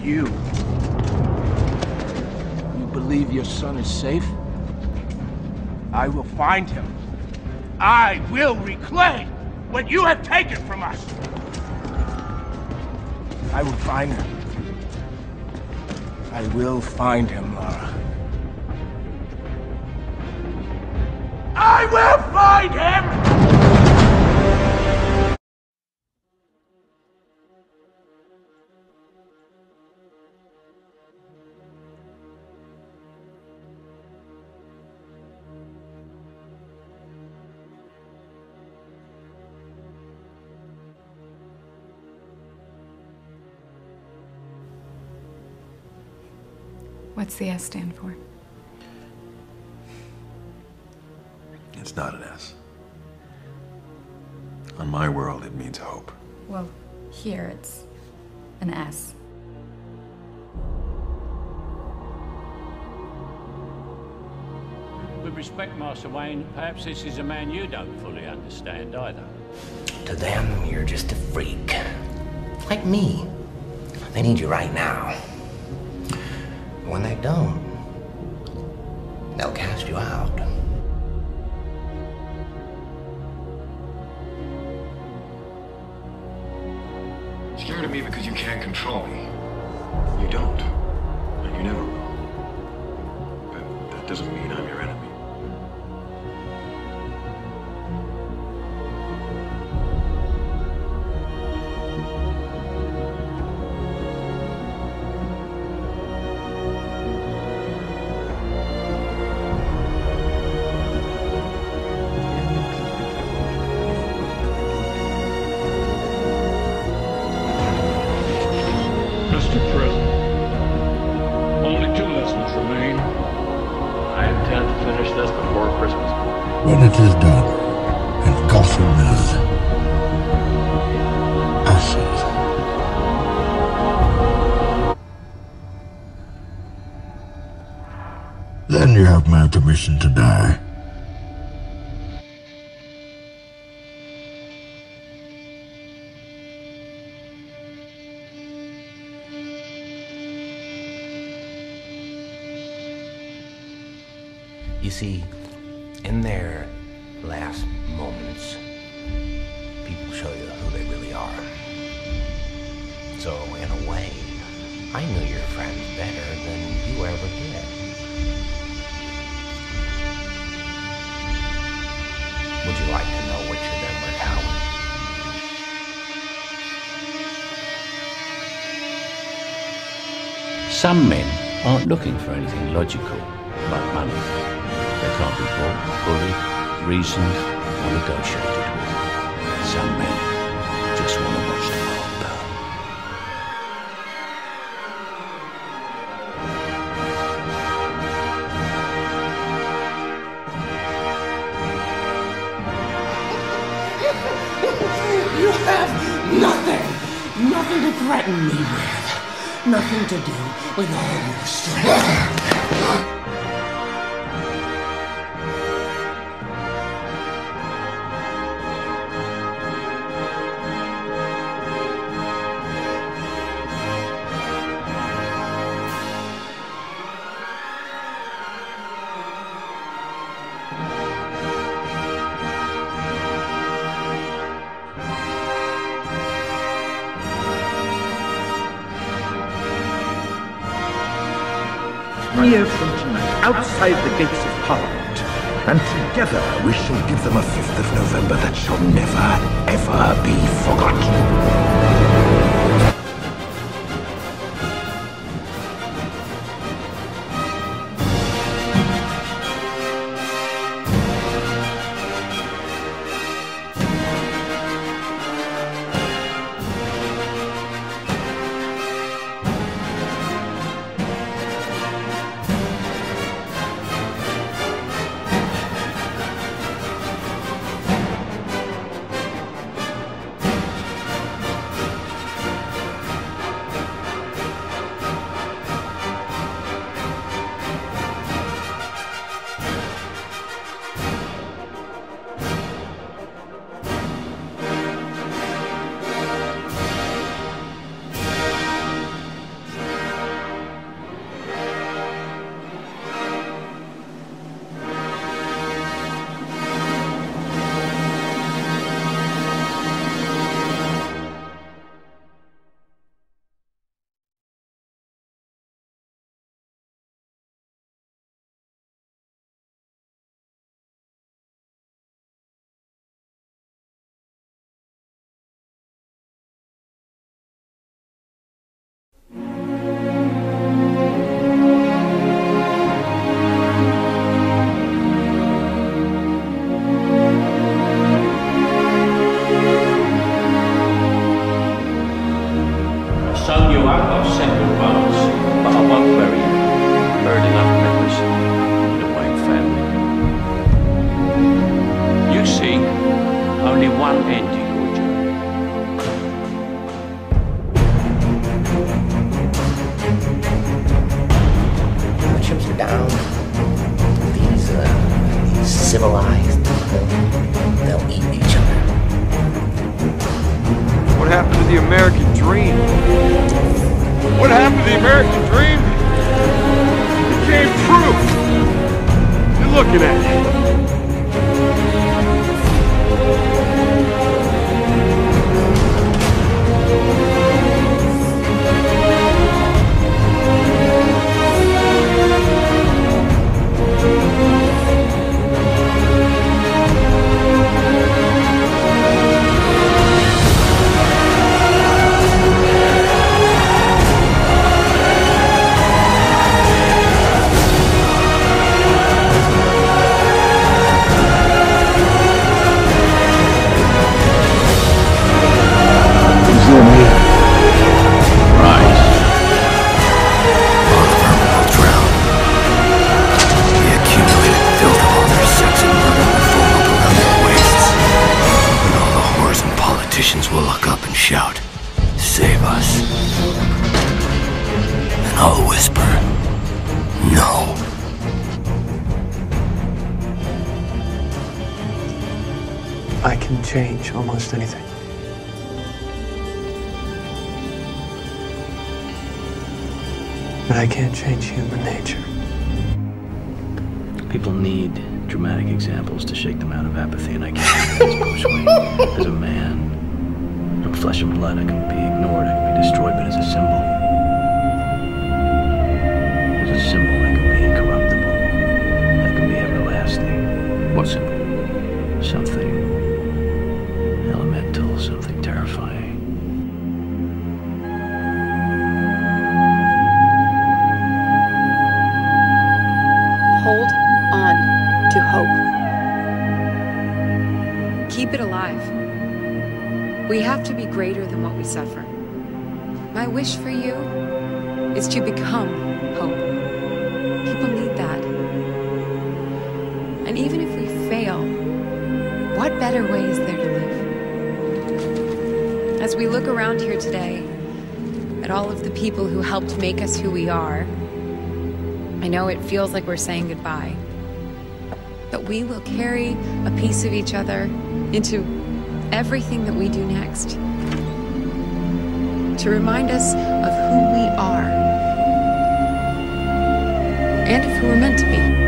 you. You believe your son is safe? I will find him. I will reclaim what you have taken from us. I will find him. I will find him, Lara. I will find him! What's the S stand for? It's not an S. On my world, it means hope. Well, here it's an S. With respect, Master Wayne, perhaps this is a man you don't fully understand either. To them, you're just a freak. Like me. They need you right now. When they don't, they'll cast you out. Scared of me because you can't control me. You don't. And you never will. But that doesn't mean I'm your enemy. When it is done, and Gotham is ashes. Then you have my permission to die. You see, in their last moments, people show you who they really are. So, in a way, I knew your friends better than you ever did. Would you like to know which of them were cowards? Some men aren't looking for anything logical, like money. They can't be bought, bullied, reasoned, or negotiated with. Some men just want to watch the world burn. You have nothing to threaten me with. Nothing to do with all your strength. Here from tonight, outside the gates of Parliament, and together we shall give them a 5th of November that shall never, ever be forgotten. send you advance, but I won't bury you. Buried enough members in the Wayne family. You see, only one end to your journey. The chips are down. These civilized people, they'll eat each other. What happened to the American dream? What happened to the American dream? It came true. You're looking at it. Will look up and shout, "Save us." And I'll whisper, "No." I can change almost anything. But I can't change human nature. People need dramatic examples to shake them out of apathy, and I can't do this, Bruce Wayne. As a man, I'm flesh and blood. I can be ignored, I can be destroyed, but as a symbol, I can be incorruptible. I can be everlasting. What symbol? Something elemental, something terrifying. Hold on to hope. Keep it alive. We have to be greater than what we suffer. My wish for you is to become hope. People need that. And even if we fail, what better way is there to live? As we look around here today, at all of the people who helped make us who we are, I know it feels like we're saying goodbye, but we will carry a piece of each other into everything that we do next, to remind us of who we are and of who we're meant to be.